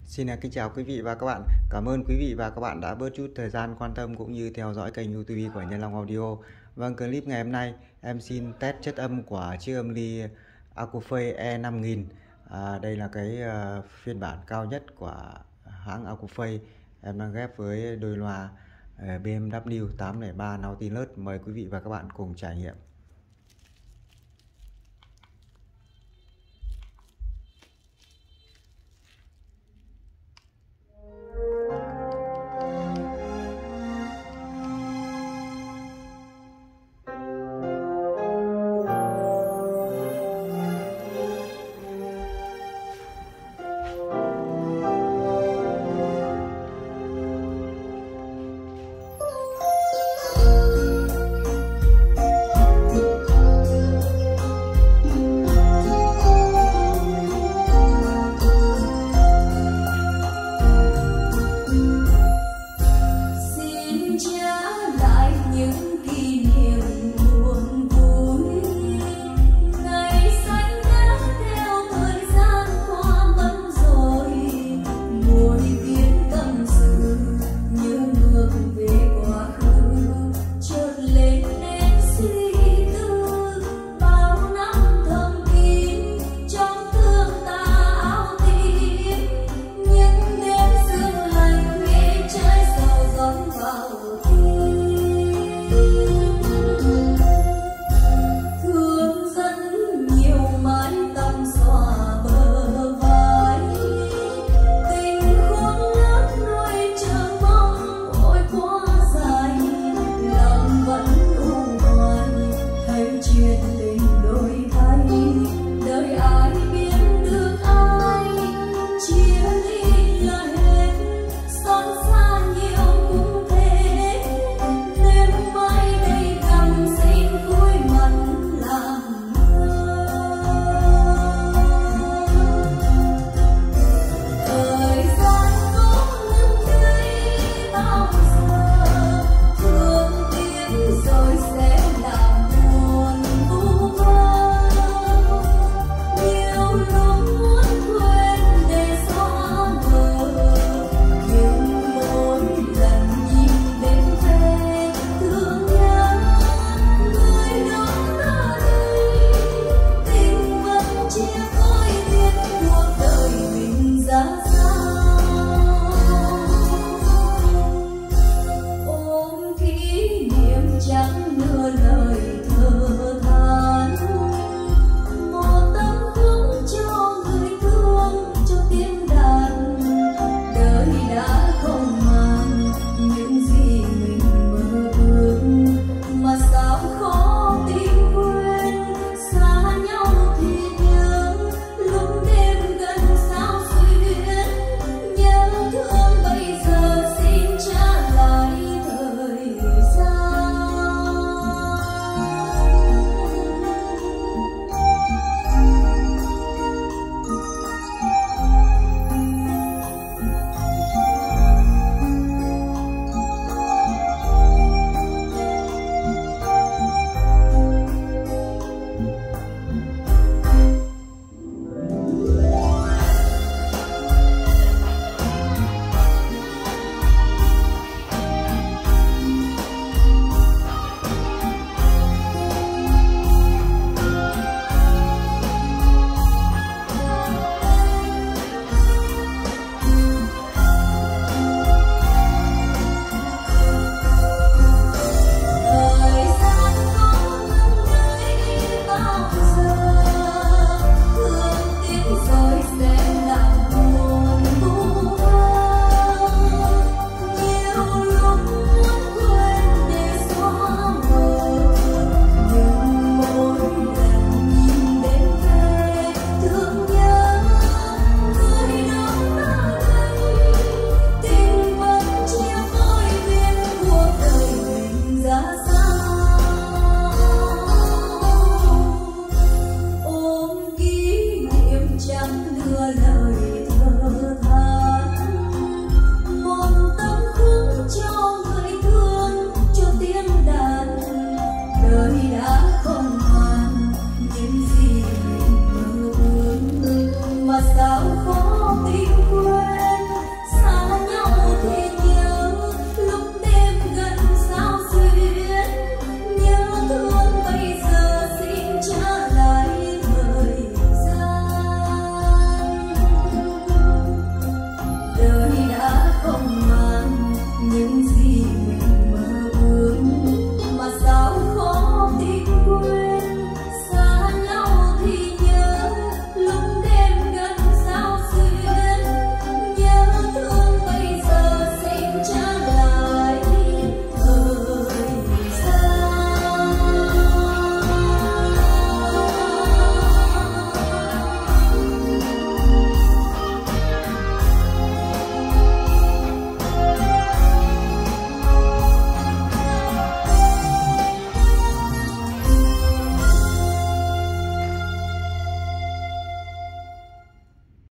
Xin kính chào quý vị và các bạn. Cảm ơn quý vị và các bạn đã bớt chút thời gian quan tâm cũng như theo dõi kênh YouTube của Nhân Long Audio. Vâng, clip ngày hôm nay em xin test chất âm của chiếc âm ly Acouphase E5000. Đây là cái phiên bản cao nhất của hãng Acouphase. Em đang ghép với đôi loa BMW 803 Nautilus. Mời quý vị và các bạn cùng trải nghiệm.